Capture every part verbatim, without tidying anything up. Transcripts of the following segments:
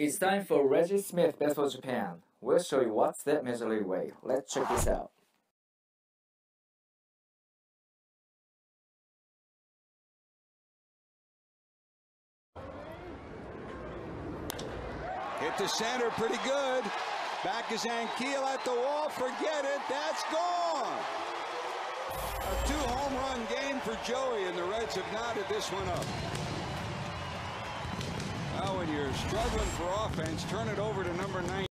It's time for Reggie Smith Best for Japan. We'll show you what's that Major League way. Let's check this out. Hit the center pretty good. Back is Ankiel at the wall. Forget it. That's gone. A two home run game for Joey, and the Reds have knotted this one up. Now when you're struggling for offense, turn it over to number nine.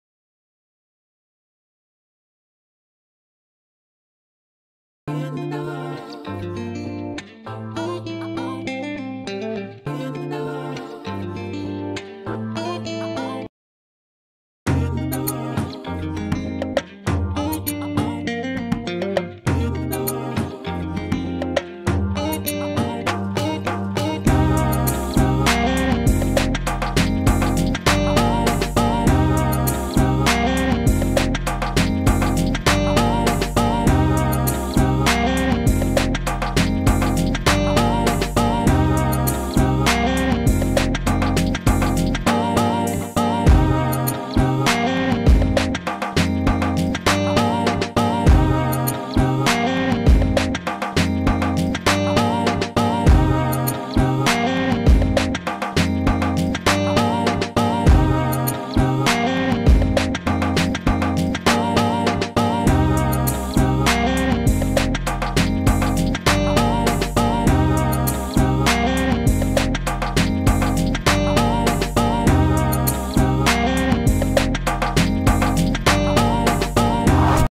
In the